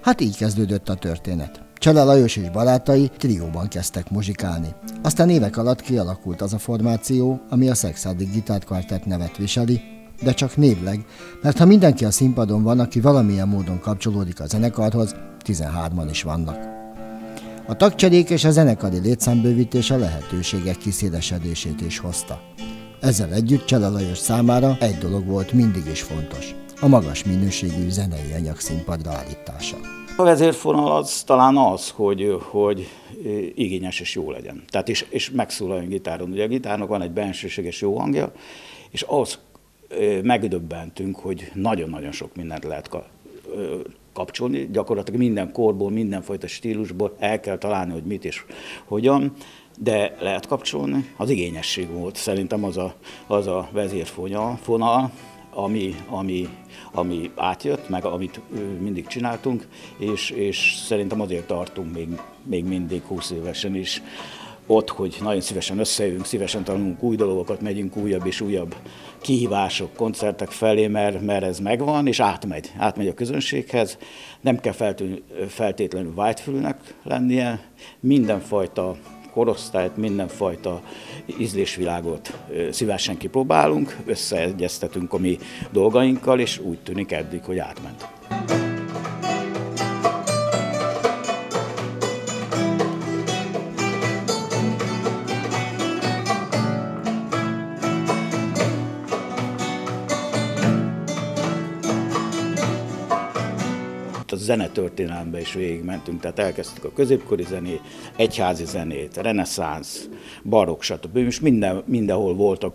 Hát így kezdődött a történet. Csele Lajos és barátai trióban kezdtek muzsikálni. Aztán évek alatt kialakult az a formáció, ami a Szekszárdi Gitárkvartett nevet viseli, de csak névleg, mert ha mindenki a színpadon van, aki valamilyen módon kapcsolódik a zenekarhoz, 13-an is vannak. A tagcserék és a zenekari létszámbővítés a lehetőségek kiszélesedését is hozta. Ezzel együtt Csele Lajos számára egy dolog volt mindig is fontos: a magas minőségű zenei anyag színpadra állítása. A vezérfonal az talán az, hogy igényes és jó legyen. Tehát és megszólaljon gitáron. Ugye a gitárnak van egy bensőséges jó hangja, és ahhoz megdöbbentünk, hogy nagyon-nagyon sok mindent lehet kapcsolni. Gyakorlatilag minden korból, mindenfajta stílusból el kell találni, hogy mit és hogyan, de lehet kapcsolni. Az igényesség volt szerintem az a vezérfonal, ami átjött, meg amit mindig csináltunk, és szerintem azért tartunk még mindig 20 évesen is ott, hogy nagyon szívesen összejövünk, szívesen tanulunk új dolgokat, megyünk újabb és újabb kihívások, koncertek felé, mert ez megvan, és átmegy a közönséghez. Nem kell feltétlenül vágyfülűnek lennie, mindenfajta korosztályt, mindenfajta ízlésvilágot szívesen kipróbálunk, összeegyeztetünk a mi dolgainkkal, és úgy tűnik eddig, hogy átment. A zenetörténelembe is végigmentünk, tehát elkezdtük a középkori zenét, egyházi zenét, reneszánsz, barokk, stb. És mindenhol voltak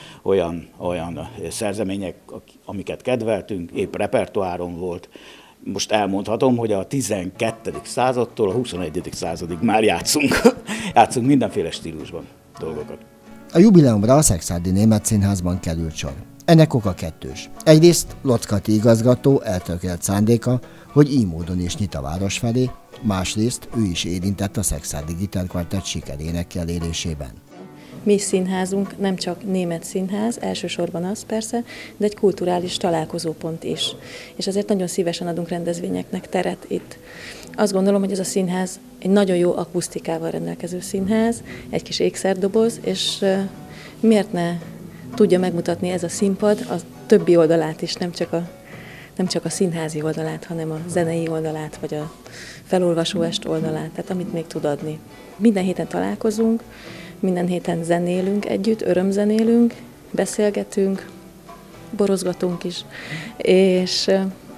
olyan szerzemények, amiket kedveltünk, épp repertoáron volt. Most elmondhatom, hogy a 12. századtól a 21. századig már játszunk mindenféle stílusban dolgokat. A jubileumra a Szekszárdi Német Színházban került sor. Ennek oka kettős. Egyrészt Lockati igazgató eltökélt szándéka, hogy így módon is nyit a város felé, másrészt ő is érintett a Szekszárdi Gitárkvartett sikerének elérésében. Mi színházunk nem csak német színház, elsősorban az persze, de egy kulturális találkozópont is. És azért nagyon szívesen adunk rendezvényeknek teret itt. Azt gondolom, hogy ez a színház egy nagyon jó akusztikával rendelkező színház, egy kis ékszerdoboz, és miért ne tudja megmutatni ez a színpad a többi oldalát is, nem csak a színházi oldalát, hanem a zenei oldalát, vagy a felolvasóest oldalát, tehát amit még tud adni. Minden héten találkozunk, minden héten zenélünk együtt, örömzenélünk, beszélgetünk, borozgatunk is, és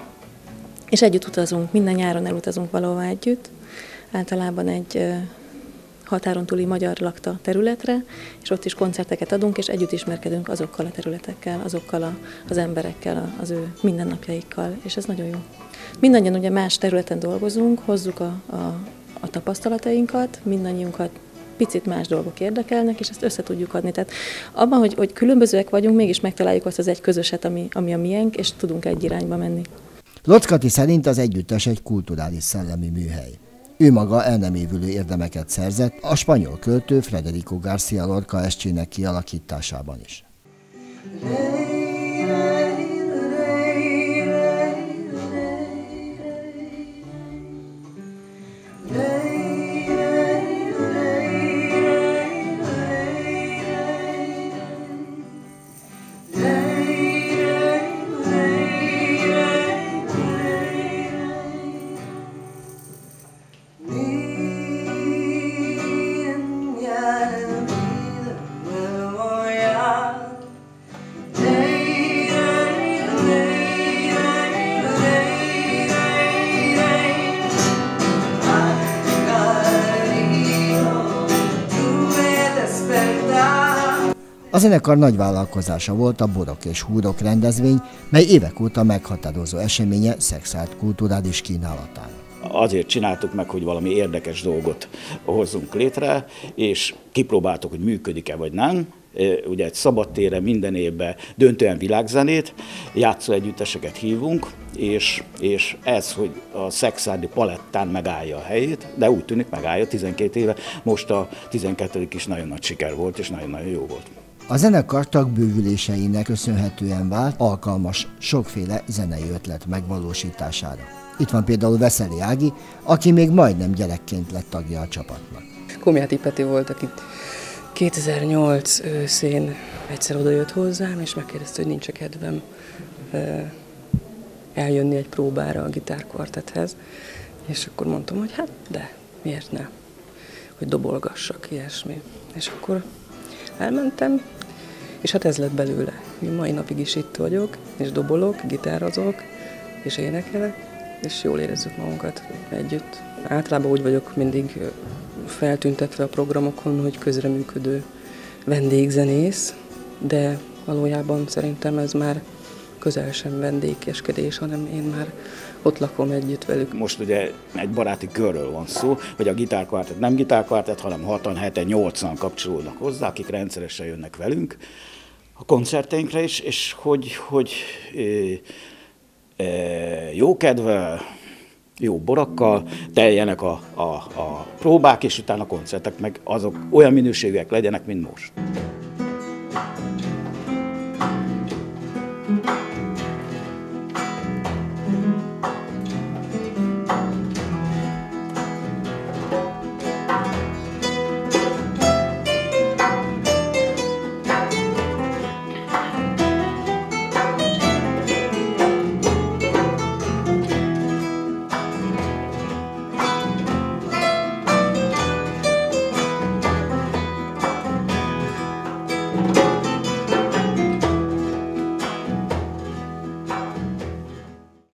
együtt utazunk, minden nyáron elutazunk valahova együtt, általában egy határon túli magyar lakta területre, és ott is koncerteket adunk, és együtt ismerkedünk azokkal a területekkel, azokkal az emberekkel, az ő mindennapjaikkal, és ez nagyon jó. Mindannyian ugye más területen dolgozunk, hozzuk a tapasztalatainkat, mindannyiunkat picit más dolgok érdekelnek, és ezt össze tudjuk adni. Tehát abban, hogy különbözőek vagyunk, mégis megtaláljuk azt az egy közöset, ami a miénk, és tudunk egy irányba menni. Lockati szerint az együttes egy kulturális szellemi műhely. Ő maga el nem évülő érdemeket szerzett a spanyol költő Federico García Lorca estjének kialakításában is. A zenekar nagy vállalkozása volt a Borok és Húrok rendezvény, mely évek óta meghatározó eseménye Szekszárd kulturális kínálatán. Azért csináltuk meg, hogy valami érdekes dolgot hozzunk létre, és kipróbáltuk, hogy működik-e vagy nem. Ugye egy szabadtérre minden évben döntően világzenét, játszóegyütteseket hívunk, és ez, hogy a szekszárdi palettán megállja a helyét, de úgy tűnik megállja 12 éve, most a 12. is nagyon nagy siker volt, és nagyon-nagyon jó volt. A zenekar tagbővüléseinek köszönhetően vált alkalmas sokféle zenei ötlet megvalósítására. Itt van például Veszeli Ági, aki még majdnem gyerekként lett tagja a csapatnak. Komjáti Peti volt, aki 2008 őszén egyszer odajött hozzám, és megkérdezte, hogy nincs kedvem eljönni egy próbára a gitárkvartethez. És akkor mondtam, hogy hát de, miért ne? Hogy dobolgassak, ilyesmi. És akkor elmentem, és hát ez lett belőle. Én mai napig is itt vagyok, és dobolok, gitározok, és énekelek, és jól érezzük magunkat együtt. Általában úgy vagyok mindig feltüntetve a programokon, hogy közreműködő vendégzenész, de valójában szerintem ez már közel sem vendégeskedés, hanem én már ott lakom együtt velük. Most ugye egy baráti körről van szó, hogy a gitárkvartett nem gitárkvartett, hanem 6-an, 7-en, 8-an kapcsolódnak hozzá, akik rendszeresen jönnek velünk a koncerteinkre is, és hogy jó kedvel, jó borakkal teljenek a próbák, és utána a koncertek meg azok olyan minőségűek legyenek, mint most.